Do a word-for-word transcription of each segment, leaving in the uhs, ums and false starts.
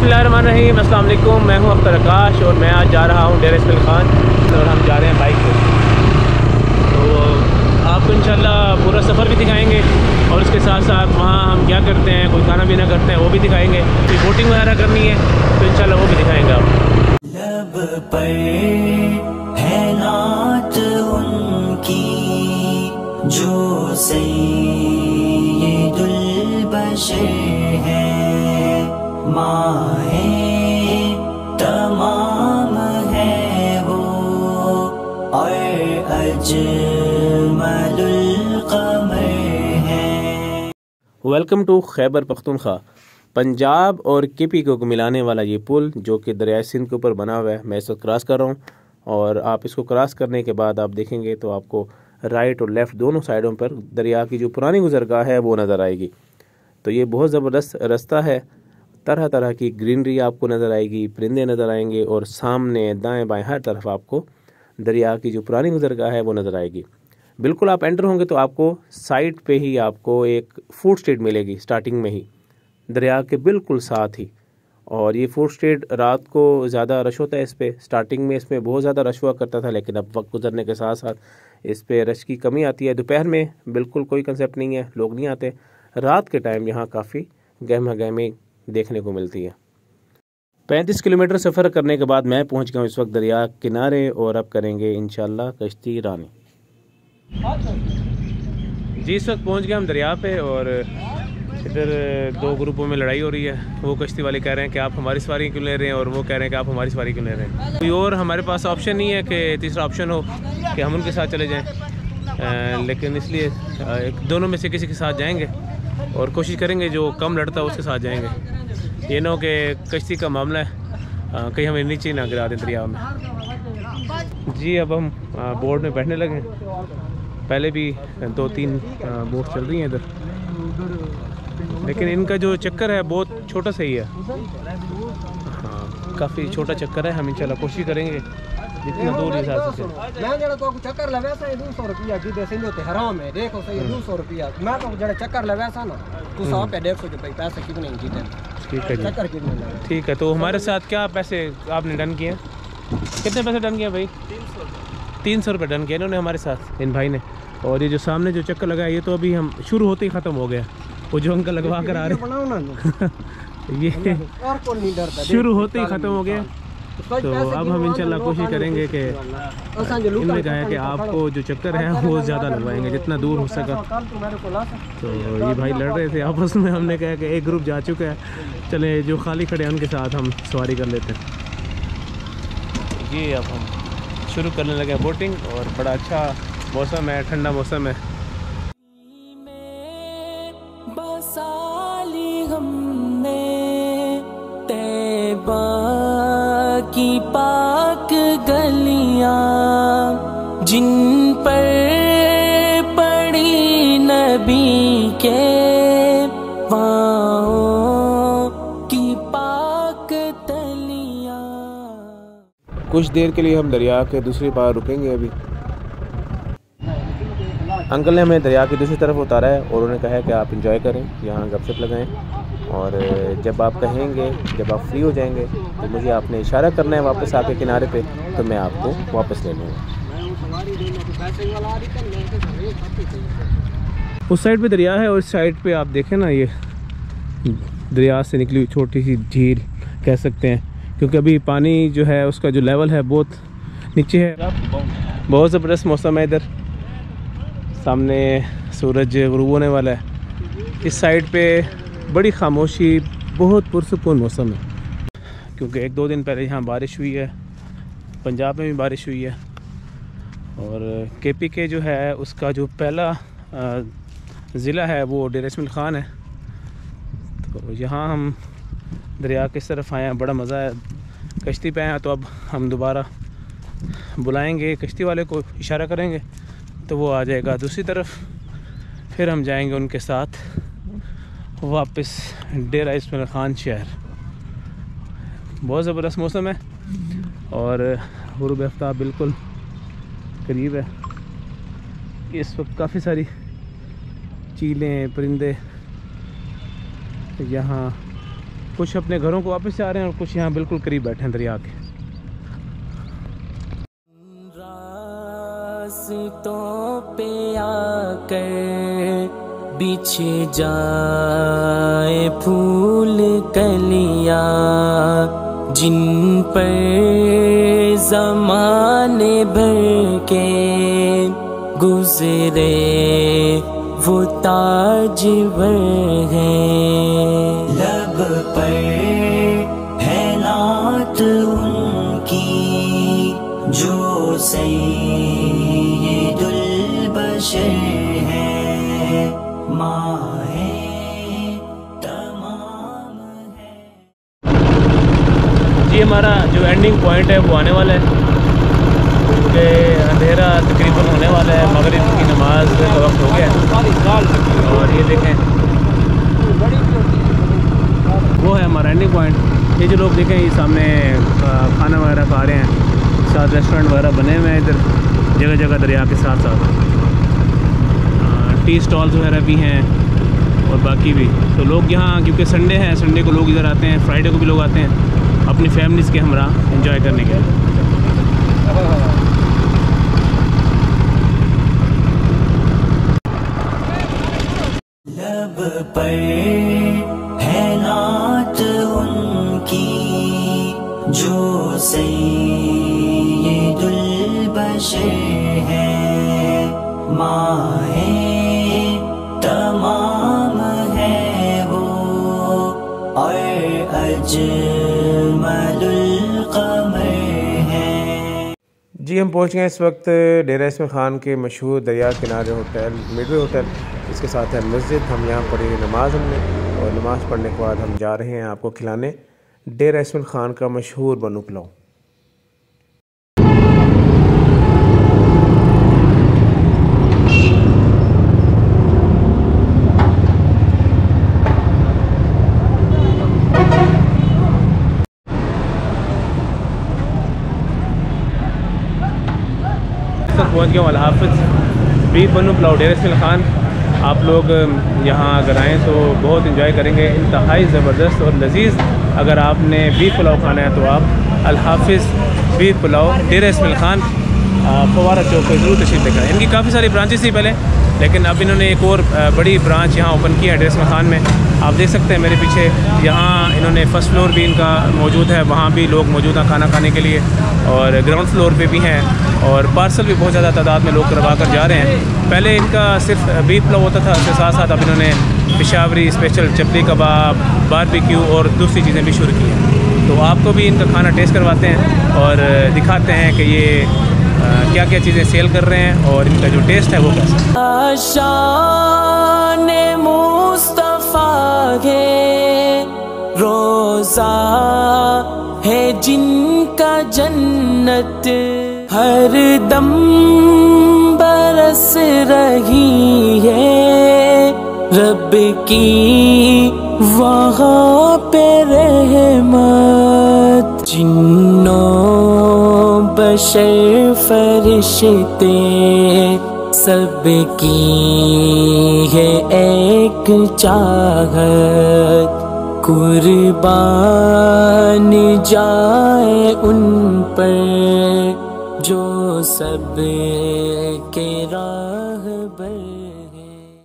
बिस्मिल्लाहिर्रहमानिर्रहीम, अस्सलाम वालेकुम। मैं हूं अख्तर आकाश और मैं आज जा रहा हूं डेरा इस्माइल खान और हम जा रहे हैं बाइक पे। तो आपको इंशाल्लाह पूरा सफ़र भी दिखाएंगे और उसके साथ साथ वहाँ हम क्या करते हैं, कोई खाना पीना करते हैं वो भी दिखाएंगे। कोई बोटिंग वगैरह करनी है तो इंशाल्लाह वो भी दिखाएंगे आपको। लब पर है नात उनकी जो सैयदुल बशर है, माए तमाम है वो और अजमलुल कमर है। Welcome to Khyber Pakhtunkhwa. पंजाब और के पी को मिलाने वाला ये पुल जो कि दरिया सिंध के ऊपर बना हुआ है, मैं इस वक्त क्रॉस कर रहा हूँ। और आप इसको क्रॉस करने के बाद आप देखेंगे तो आपको राइट और लेफ़्ट दोनों साइडों पर दरिया की जो पुरानी गुजरगाह है वो नज़र आएगी। तो ये बहुत ज़बरदस्त रास्ता है, तरह तरह की ग्रीनरी आपको नज़र आएगी, परिंदे नज़र आएंगे और सामने दाएं बाएं हर तरफ आपको दरिया की जो पुरानी गुजरगाह है वो नज़र आएगी। बिल्कुल आप एंटर होंगे तो आपको साइड पे ही आपको एक फूड स्ट्रीट मिलेगी, स्टार्टिंग में ही दरिया के बिल्कुल साथ ही। और ये फूड स्ट्रीट रात को ज़्यादा रश होता है इस पर। स्टार्टिंग में इसमें बहुत ज़्यादा रश हुआ करता था, लेकिन अब वक्त गुजरने के साथ साथ इस पर रश की कमी आती है। दोपहर में बिल्कुल कोई कंसेप्ट नहीं है, लोग नहीं आते। रात के टाइम यहाँ काफ़ी गहमा गहमी देखने को मिलती है। पैंतीस किलोमीटर सफ़र करने के बाद मैं पहुँच गया हूँ इस वक्त दरिया किनारे और अब करेंगे इंशाल्लाह कश्ती रानी। जी इस वक्त पहुँच गए हम दरिया पे और इधर दो ग्रुपों में लड़ाई हो रही है। वो कश्ती वाले कह रहे हैं कि आप हमारी सवारी क्यों ले रहे हैं और वो कह रहे हैं कि आप हमारी सवारी क्यों ले रहे हैं। कोई और हमारे पास ऑप्शन नहीं है कि तीसरा ऑप्शन हो कि हम उनके साथ चले जाएं, आ, लेकिन इसलिए आ, दोनों में से किसी के साथ जाएंगे और कोशिश करेंगे जो कम लड़ता है उसके साथ जाएंगे। ये ना हो कि कश्ती का मामला है कहीं हमें नीचे ना गिरा दें दरिया में। जी अब हम बोट में बैठने लगे। पहले भी दो तीन बोट चल रही हैं इधर, लेकिन इनका जो चक्कर है बहुत छोटा सा ही है। हाँ काफ़ी छोटा चक्कर है। हम इंशाल्लाह कोशिश करेंगे जितना दूर जा सके। मैं जरा तो चक्कर लगा सा दो सौ रुपया की दे सिंधु ते हराम है। देखो सही दो सौ रुपया मैं तो जरा चक्कर लगा सा ना तू सौ पे देखो जो भाई पैसे कितने जीते। ठीक है चक्कर कितने लगे। ठीक है, तो हमारे साथ क्या पैसे आपने डन किए? कितने पैसे डन किए भाई? तीन सौ रुपये डन किया इन्होंने हमारे साथ, इन भाई ने। और ये जो सामने जो चक्कर लगा है ये तो अभी हम शुरू होते ही ख़त्म हो गया। वो जो अंकल लगवा कर आ रहे ये शुरू होते ही ख़त्म हो गया। तो अब हम इंशाल्लाह कोशिश करेंगे कि इनमें कहा है कि आपको जो चक्कर है वो ज़्यादा लगवाएंगे जितना दूर हो सका। तो ये भाई लड़ रहे थे आपस में। हमने कहा कि एक ग्रुप जा चुका है, चले जो खाली खड़े हैं उनके साथ हम सवारी कर लेते हैं। ये अब हम शुरू करने लगे बोटिंग और बड़ा अच्छा मौसम है, ठंडा मौसम है। बसाली हमने तैबा की पाक गलियां जिन पर पड़ी नबी के पाँव की पाक तलियां। कुछ देर के लिए हम दरिया के दूसरी पार रुकेंगे। अभी अंकल ने हमें दरिया की दूसरी तरफ उतारा है और उन्होंने कहा है कि आप इंजॉय करें, यहाँ गपशप लगाएं और जब आप कहेंगे, जब आप फ्री हो जाएंगे तो मुझे आपने इशारा करना है वापस आके किनारे पे, तो मैं आपको वापस ले लूँगा। उस साइड पे दरिया है और इस साइड पे आप देखें ना, ये दरिया से निकली हुई छोटी सी झील कह सकते हैं, क्योंकि अभी पानी जो है उसका जो लेवल है बहुत नीचे है। बहुत ज़बरदस्त मौसम है इधर, सामने सूरज गुरूब होने वाला है। इस साइड पे बड़ी खामोशी, बहुत पुरसुकून मौसम है, क्योंकि एक दो दिन पहले यहाँ बारिश हुई है, पंजाब में भी बारिश हुई है। और के पी के जो है उसका जो पहला ज़िला है वो डेरा इस्माइल खान है। तो यहाँ हम दरिया किस तरफ आए हैं, बड़ा मज़ा है। कश्ती पे आए हैं तो अब हम दोबारा बुलाएंगे कश्ती वाले को, इशारा करेंगे तो वो आ जाएगा दूसरी तरफ, फिर हम जाएंगे उनके साथ वापस डेरा इस्माइल खान शहर। बहुत ज़बरदस्त मौसम है और गुरूब आफ्ताब बिल्कुल करीब है। इस वक्त काफ़ी सारी चीलें, परिंदे यहाँ कुछ अपने घरों को वापस जा रहे हैं और कुछ यहाँ बिल्कुल करीब बैठे हैं दरिया के। रास्तों पे आकर बिछे जाए फूल कलियां, जिन पर ज़माने भर के गुज़रे वो ताजवर हैं। लब पर है नात उनकी जो सैयदुल बशर है, माँ है तमाम है। जी हमारा जो एंडिंग पॉइंट है वो आने वाला है, क्योंकि अंधेरा तकरीबन होने वाला है, मगरिब की नमाज का वक्त हो गया है। और ये देखें वो है हमारा एंडिंग पॉइंट। ये जो लोग देखें ये सामने खाना वगैरह खा रहे हैं, साथ रेस्टोरेंट वगैरह बने हुए हैं इधर जगह जगह दरिया के साथ साथ, टी स्टॉल्स वगैरह भी हैं और बाकी भी। तो लोग यहाँ क्योंकि संडे है, संडे को लोग इधर आते हैं, फ्राइडे को भी लोग आते हैं अपनी फैमिलीज़ के हमरा एंजॉय करने के लिए। लब पर है नात उनकी जो सैयदुल बशर है, माँ है तमाम है वो और अजमलुल क़मर है। जी हम पहुंच गए इस वक्त डेरा इसमें खान के मशहूर दरिया किनारे होटल मिडवे होटल, इसके साथ है मस्जिद। हम यहाँ पढ़ी नमाज हमने, और नमाज़ पढ़ने के बाद हम जा रहे हैं आपको खिलाने डेरा इसमें खान का मशहूर बनू पुलाव। पहुँच गया अल हाफिज़ बीफ बनू पुलाव डेरा इसमें खान। आप लोग यहाँ अगर आएँ तो बहुत इंजॉय करेंगे, इंतहाई ज़बरदस्त और लजीज़। अगर आपने बीफ पुलाव खाना है तो आप अल हाफिज़ बीफ पुलाव डेरा इसमें खान फवारा चौक पर ज़रूर तशरीफ़ लेकर। इनकी काफ़ी सारी ब्रांचेस थी पहले, लेकिन अब इन्होंने एक और बड़ी ब्रांच यहाँ ओपन किया है डेरा इसमें खान में। आप देख सकते हैं मेरे पीछे, यहाँ इन्होंने फ़र्स्ट फ्लोर भी इनका मौजूद है, वहाँ भी लोग मौजूद हैं खाना खाने के लिए, और ग्राउंड फ्लोर पे भी हैं, और पार्सल भी बहुत ज़्यादा तादाद में लोग करवा कर जा रहे हैं। पहले इनका सिर्फ बीफ पुलाव होता था, उसके साथ साथ अब इन्होंने पेशावरी स्पेशल चपली कबाब, बारबेक्यू और दूसरी चीज़ें भी शुरू की हैं। तो आपको भी इनका खाना टेस्ट करवाते हैं और दिखाते हैं कि ये क्या क्या चीज़ें सेल कर रहे हैं और इनका जो टेस्ट है वो कैसा। शान मुस्तफा है रोज़ा है जिनका जन्नत हर दम बरस रही है, रब की वहाँ पे रहमत। जिन्नो बशर फरिश्ते सबकी है एक चाहत, कुर्बान जाए उन पर जो सब के राहबर है।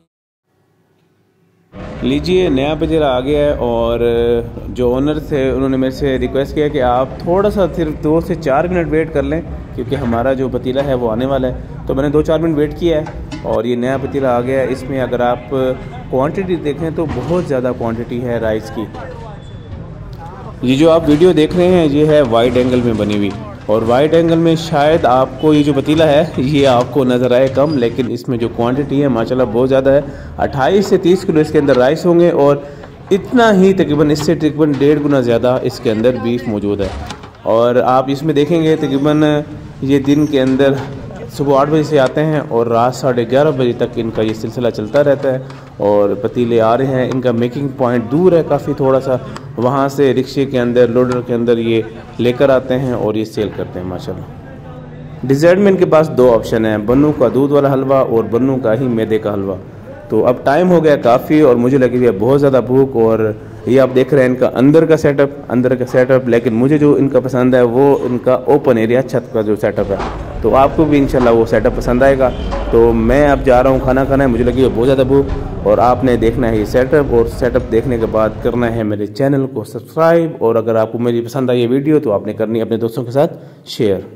लीजिए नया पतीला आ गया है, और जो ओनर थे उन्होंने मेरे से रिक्वेस्ट किया कि आप थोड़ा सा सिर्फ दो से चार मिनट वेट कर लें, क्योंकि हमारा जो पतीला है वो आने वाला है। तो मैंने दो चार मिनट वेट किया है और ये नया पतीला आ गया है। इसमें अगर आप क्वांटिटी देखें तो बहुत ज़्यादा क्वांटिटी है राइस की। ये जो आप वीडियो देख रहे हैं ये है वाइड एंगल में बनी हुई, और वाइड एंगल में शायद आपको ये जो पतीला है ये आपको नज़र आए कम, लेकिन इसमें जो क्वांटिटी है माशाल्लाह बहुत ज़्यादा है। अट्ठाईस से तीस किलो इसके अंदर राइस होंगे, और इतना ही तकरीबन इससे तकरीबन डेढ़ गुना ज़्यादा इसके अंदर बीफ मौजूद है। और आप इसमें देखेंगे तकरीबन ये दिन के अंदर सुबह आठ बजे से आते हैं और रात साढ़े ग्यारह बजे तक इनका ये सिलसिला चलता रहता है। और पतीले आ रहे हैं, इनका मेकिंग पॉइंट दूर है काफ़ी थोड़ा सा, वहाँ से रिक्शे के अंदर लोडर के अंदर ये लेकर आते हैं और ये सेल करते हैं माशाल्लाह। डिज़र्ट में इनके पास दो ऑप्शन हैं, बन्नू का दूध वाला हलवा और बन्नू का ही मैदे का हलवा। तो अब टाइम हो गया काफ़ी और मुझे लगी हुई है बहुत ज़्यादा भूख। और ये आप देख रहे हैं इनका अंदर का सेटअप, अंदर का सेटअप, लेकिन मुझे जो इनका पसंद है वो इनका ओपन एरिया, छत का जो सेटअप है। तो आपको भी इंशाल्लाह वो सेटअप पसंद आएगा। तो मैं अब जा रहा हूँ खाना खाना है, मुझे लगी है बहुत ज़्यादा भूख। और आपने देखना है ये सेटअप, और सेटअप देखने के बाद करना है मेरे चैनल को सब्सक्राइब। और अगर आपको मेरी पसंद आई ये वीडियो तो आपने करनी है अपने दोस्तों के साथ शेयर।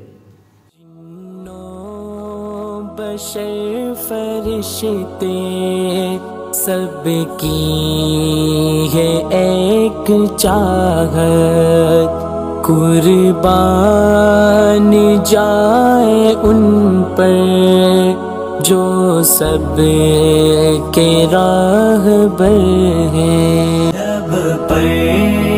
बशर फरिश्ते सबकी है एक चाहत, कुर्बान जाए उन पर जो सब के राहबर हैं। रब पर